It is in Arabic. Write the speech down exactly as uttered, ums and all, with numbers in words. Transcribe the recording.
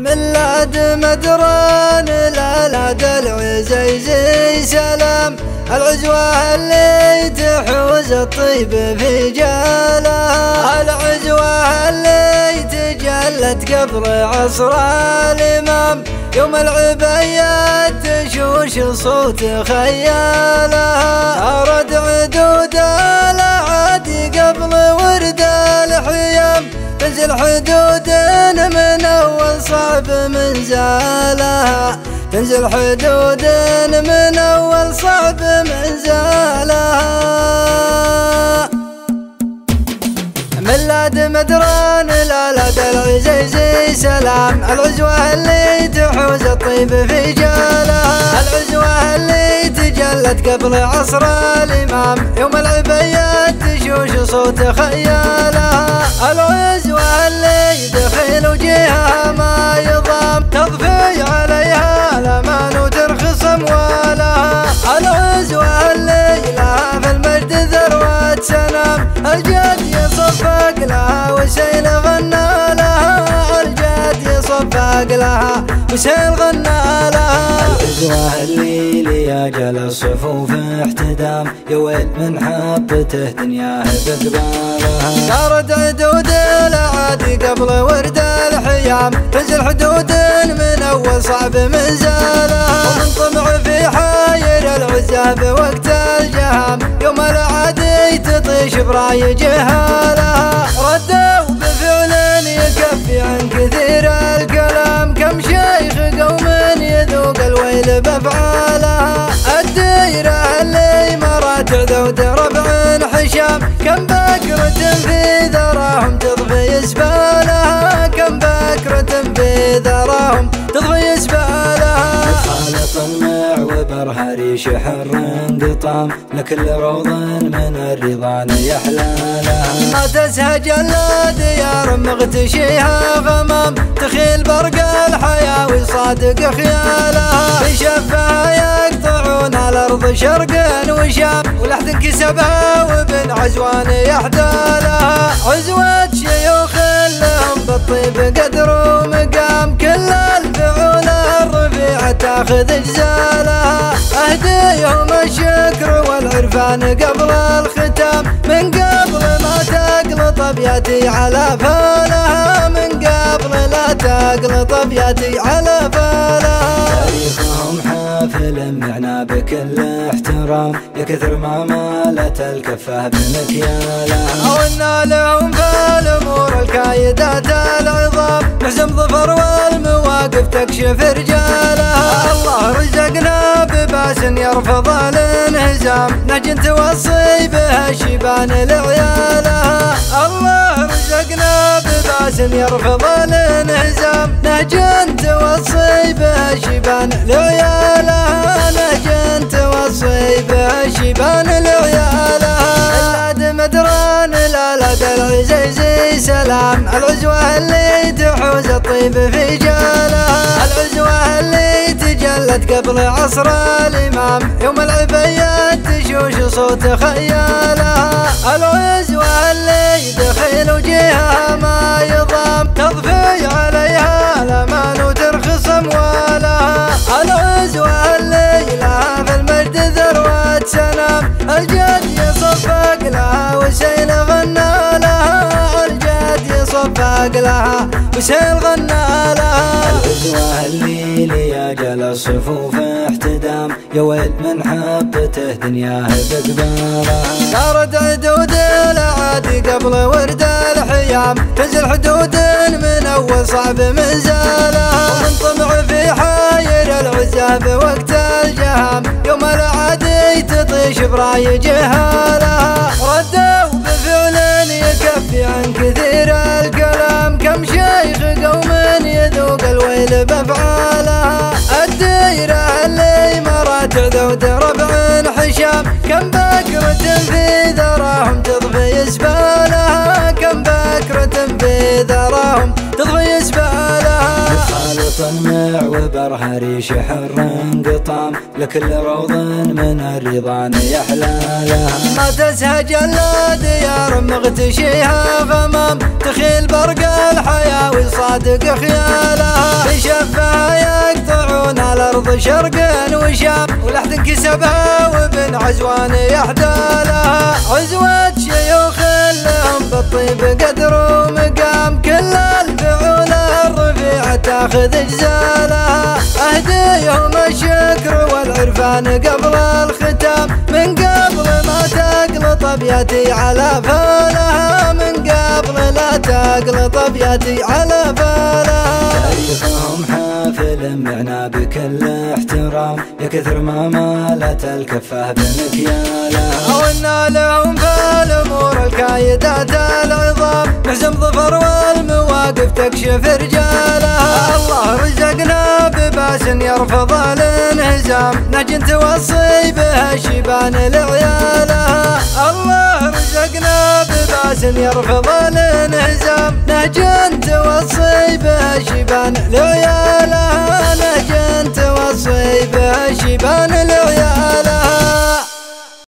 ميلاد مدران الالاد العزيزي سلام، العزوة اللي تحوز الطيب في جالها، العزوة اللي تجلت قبل عصر الإمام، يوم العبيات تشوش صوت خيالها، صارت عدود الأعادي قبل ورد الحيام، تنزل حدود من أول صعب منزالها، تنزل حدود من أول صعب منزالها. ميلاد مدران الالاد العزيزي سلام، العزوة اللي تحوز الطيب في جالها، العزوة اللي تجلت قبل عصر الإمام، يوم العبيات تشوش صوت خيالها، العزوة اللي دخيل وجهها ما يضام، تضفي عليها الأمان وترخص أموالها، العزوة اللي لها في المجد ذروة سنام، الجد يصفق لها وسيل غنى لها، الجد يصفق لها وسيل غنى لها. العزوة اللي لياجل الصفوف احتدام، يا ويل من حطته دنياه بقبالها، صارت عدود الأعادي قبل ورد الحيام، تنزل حدود من أول صعب منزالها، ومن طمع في حاير العزة بوقت الجهام، يوم الأعادي تطيش براي جهالها، ردوا بفعل يكفي عن كثير الكلام، كم شيخ قوم يذوق الويل بأفعالها، الديرة اللي مرت ذود ربع حشام، كم بكرة في ذراهم تضفي اسبالها، كم بكرة في ذراهم تضفي اسبالها. خالط المعوبر هريش حر انقطام، لكل روض من الرضان يحلالها، ما تسهج الا ديار مغتشيها غمام، تخيل برق الحياة ويصادق خيالها، بشفها يقطعون الارض شرق وشام، ولحد انكسبها وابن عزوان يحدالها، عزوة شيوخ لهم بالطيب قدر ومقام، كل الفعول الرفيعة تاخذ اجزالها، اهديهم الشكر والعرفان قبل الختام، من قبل ما تقلط ابياتي على فالها، من قبل لا تقلط ابياتي على فالها. تاريخهم حافل معنا بكل احترام، يا كثر ما مالت الكفة بمكيالها، وإنا لهم في الأمور الكايدات العظام، نحزم ظفر والمواقف تكشف رجالها، الله رزقنا بباس يرفض الانهزام، نهج توصي به الشيبان لعيالها، الله رزقنا بباس يرفض الانهزام، نهج توصي به الشيبان لعيالها، نهج توصي به الشيبان لعيالها. ميلاد مدران الالاد العزيزي سلام، العزوة اللي تحوز الطيب في جالها، العزوة اللي تجلت قبل عصر الإمام، يوم العبيات تشوش صوت خيالها، العزوة اللي دخيل وجهها ما يضام، تضفي عليها الأمان وترخص أموالها، العزوة اللي لها في المجد ذروة سنام، الجد يصفق لها وسيل غنى لها، الجد يصفق لها وسيل غنى لها. العزوة اللي لياجل الصفوف احتدام، يا ويل من حطته دنياه بقبالها، صارت عدود الأعادي قبل ورد الحيام، تنزل حدود من أول صعب منزالها، ومن طمع في حاير العزة بوقت الجهام، يوم الأعادي تطيش براي جهالها، ردوا بفعل يكفي عن كثير الكلام، كم شيخ قوم يذوق الويل بأفعالها، الديرة اللي مرت ذود ربع حشام، كم بكرة في ذراهم تضفي اسبالها، كم بكرة في ذراهم تضفي اسبالها. خالط المعوبر هريش حر انقطام، لكل روض من الرضان يحلالها، ما تسهج الا ديار مغتشيها غمام، تخيل برق الحياة ويصادق خيالها، الأرض شرق وشام، ولحد انكسبها وابن عزوان يحدالها. عزوة شيوخ لهم بالطيب قدر ومقام، كل الفعول الرفيعة تاخذ اجزالها. اهديهم الشكر والعرفان قبل الختام، من قبل ما تقلط ابياتي على فالها، من قبل لا تقلط ابياتي على فالها. تاريخهم حافل معنا بكل احترام، يا كثر ما مالت الكفه بمكيالها. عونا لهم في الامور الكايدات العظام، نحزم ظفر والمواقف تكشف رجالها. الله رزقنا بباس يرفض الانهزام، نهج توصي به الشيبان لعيالها. الله رزقنا بباس يرفض الانهزام، نهج توصي به الشيبان لعيالها. نهج توصي به الشيبان